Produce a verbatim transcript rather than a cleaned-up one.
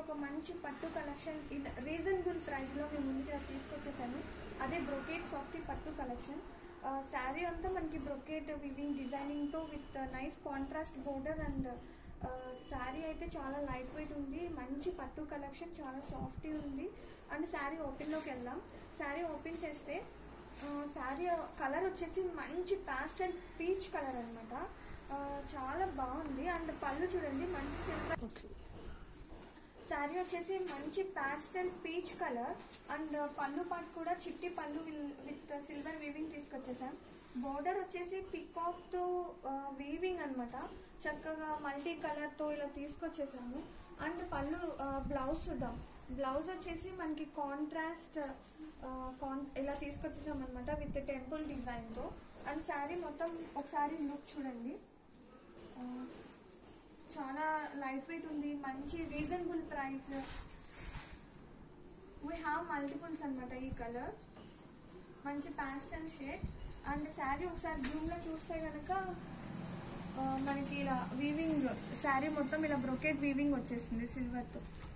ఒక మంచి పట్టు కలెక్షన్ రీజనబుల్ ప్రైస్లో మేము ముందుగా తీసుకొచ్చేసాను. అదే బ్రొకేట్ సాఫ్టీ పట్టు కలెక్షన్. శారీ అంతా మనకి బ్రొకేట్ వివింగ్ డిజైనింగ్తో with nice contrast border and sari అయితే చాలా లైట్ వెయిట్ ఉంది. మంచి పట్టు కలెక్షన్, చాలా సాఫ్టీ ఉంది. అండ్ శారీ ఓపెన్లోకి వెళ్దాం. శారీ ఓపెన్ చేస్తే శారీ కలర్ వచ్చేసి మంచి పాస్టల్ పీచ్ కలర్ అనమాట. చాలా బాగుంది. అండ్ పళ్ళు చూడండి మంచి సిల్వర్. శారీ వచ్చేసి మంచి పాస్టల్ పీచ్ కలర్ అండ్ పళ్ళు పాటు కూడా చిట్టి పళ్ళు విత్ సిల్వర్ వీవింగ్ తీసుకొచ్చేసాం. బోర్డర్ వచ్చేసి పికాక్ తో వీవింగ్ అనమాట. చక్కగా మల్టీ కలర్ తో ఇలా తీసుకొచ్చేసాము. అండ్ పళ్ళు బ్లౌజ్ చూద్దాం. బ్లౌజ్ వచ్చేసి మనకి కాంట్రాస్ట్ ఇలా తీసుకొచ్చేసాం అనమాట విత్ టెంపుల్ డిజైన్ తో. అండ్ శారీ మొత్తం ఒకసారి లుక్ చూడండి. చాలా లైట్ వెయిట్ ఉంది. మంచి reasonable price. We have multiples అనమాట. ఈ కలర్ మంచి పాస్టల్ షేడ్. అండ్ శారీ ఒకసారి జూమ్ లో చూస్తే కనుక మనకి ఇలా వీవింగ్ శారీ మొత్తం ఇలా బ్రొకెట్ వీవింగ్ వచ్చేసింది సిల్వర్ తో.